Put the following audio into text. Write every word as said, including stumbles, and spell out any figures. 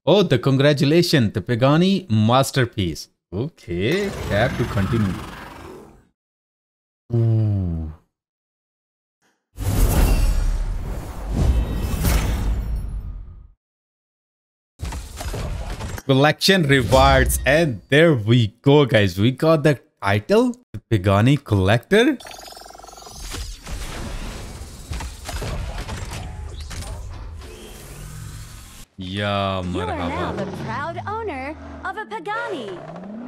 Oh, the congratulations, the Pagani masterpiece. Okay, tap to continue. Ooh. Collection rewards, and there we go, guys. We got the title, the Pagani Collector. Yeah, You are now marhaba. the proud owner of a Pagani.